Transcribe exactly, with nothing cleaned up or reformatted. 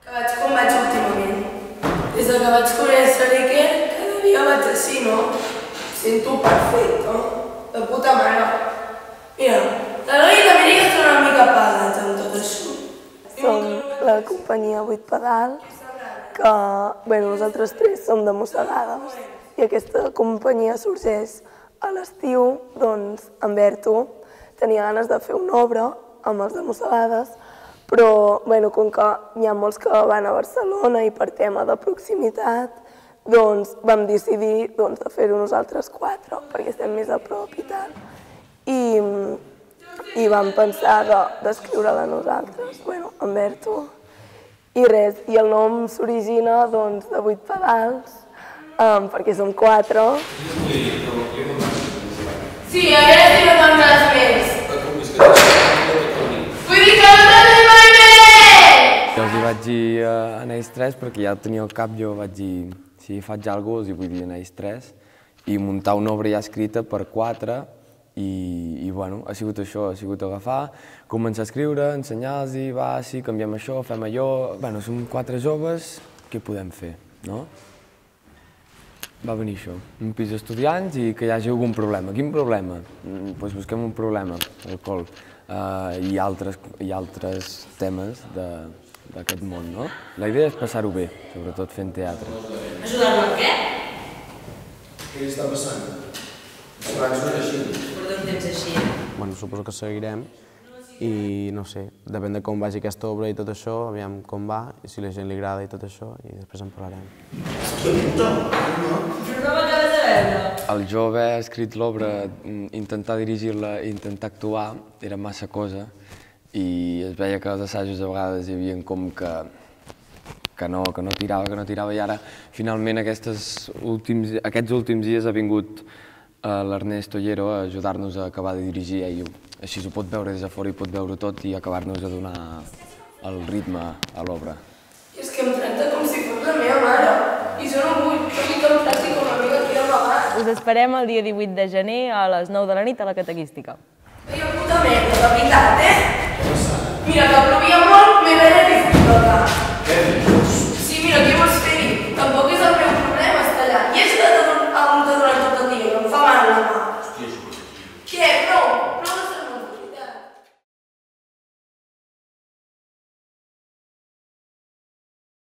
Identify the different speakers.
Speaker 1: Que vaig com vaig últimament. Des que vaig conèixer l'Iker, cada dia vaig així, no? Sento perfecte, de puta mare. Mira, l'Eloi i l'Amèrica estan una mica pagats amb tot això.
Speaker 2: Som la companyia vuit Pedals, que, bueno, nosaltres tres som de Mossegades, i aquesta companyia sorgeix a l'estiu, doncs, en Berto tenia ganes de fer una obra amb els de Mossegades, però, bueno, com que hi ha molts que van a Barcelona i per tema de proximitat, doncs vam decidir doncs, de fer-ho nosaltres quatre, perquè estem més a prop i tal. I, i vam pensar d'escriure-la nosaltres, bueno, en Berto. I res, i el nom s'origina doncs, de vuit pedals, um, perquè som quatre.
Speaker 1: Sí, a veure si no te'n das més. Vull dir que no te'n das mai més!
Speaker 3: Jo els hi vaig dir a ells tres, perquè ja tenia al cap, jo vaig dir, si faig alguna cosa, els hi vull dir a ells tres, i muntar una obra ja escrita per quatre, i, i bueno, ha sigut això, ha sigut agafar, començar a escriure, ensenyar-los, va, sí, canviem això, fem allò... Bueno, som quatre joves, què podem fer, no? Va venir això, un pis d'estudiants i que hi hagi algun problema. Quin problema? Doncs busquem un problema, alcohol, uh, i, altres, i altres temes d'aquest món, no? La idea és passar-ho bé, sobretot fent teatre.
Speaker 1: Ajudar-lo en què?
Speaker 4: Què li està passant? Abans no era així.
Speaker 1: Porta un temps així.
Speaker 5: Bueno, suposo que seguirem i no sé, depèn de com vagi aquesta obra i tot això, aviam com va, i si a la gent li agrada i tot això, i després en parlarem.
Speaker 4: Hòstia puta!
Speaker 1: Però no m'acabes de veure.
Speaker 3: El jo haver escrit l'obra, intentar dirigir-la i intentar actuar, era massa cosa, i es veia que als assajos a vegades hi havia com que que no, que no tirava, que no tirava, i ara finalment aquests últims, aquests últims dies ha vingut l'Ernest Ollero a ajudar-nos a acabar de dirigir, ell així ho pot veure des de fora i pot veure tot i acabar-nos a donar el ritme a l'obra.
Speaker 1: I és que em tracta com si fos la meva mare, i jo no vull, jo vull que em tracti com a amiga aquí al Bagat.
Speaker 6: Us esperem el dia divuit de gener a les nou de la nit a la catequística.
Speaker 1: Veia puta merda, de veritat, eh? Mira, que plovia molt, m'he veia que fot tota.